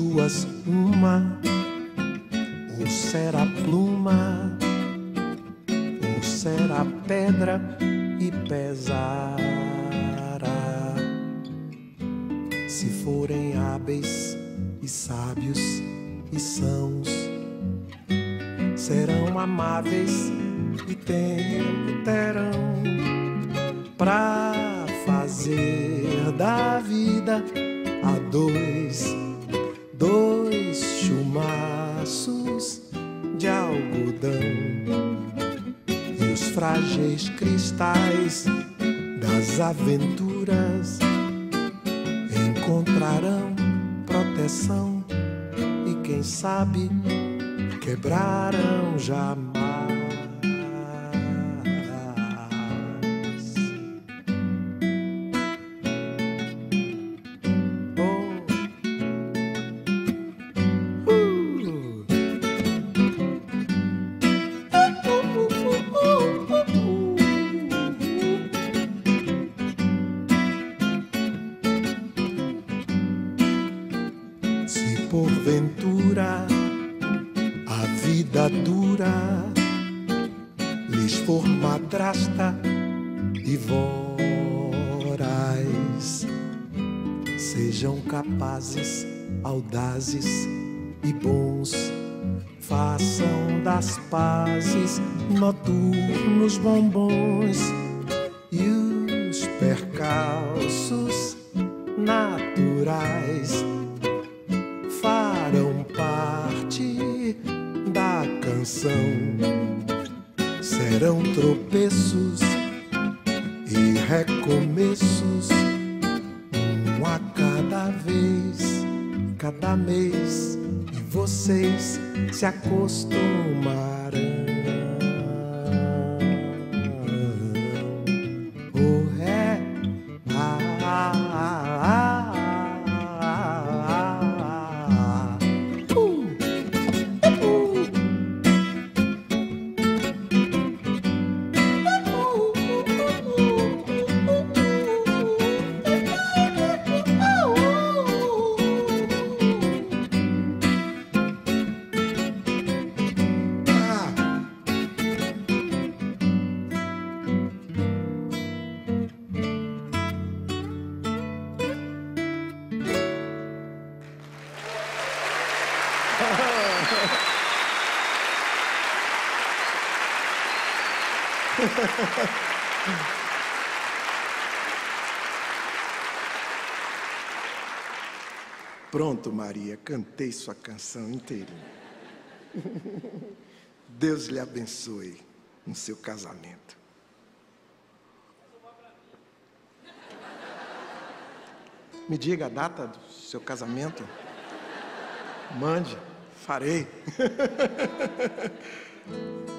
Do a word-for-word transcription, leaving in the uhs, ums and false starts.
duas uma, ou será pluma, ou será pedra e pesará. Se forem hábeis e sábios e sãos, serão amáveis e tempo terão pra fazer da vida a dois, dois chumaços de algodão. E os frágeis cristais das aventuras encontrarão proteção e quem sabe quebrarão jamais. Porventura a vida dura lhes for madrasta e voraz, sejam capazes, audazes e bons, façam das pazes noturnos bombons e os percalços naturais farão parte da canção. Serão tropeços e recomeços, um a cada vez, cada mês, e vocês se acostumarão. Oh, é, ah, ah, ah, ah. Pronto, Maria, cantei sua canção inteirinha. Deus lhe abençoe no seu casamento. Me diga a data do seu casamento. Mande, farei.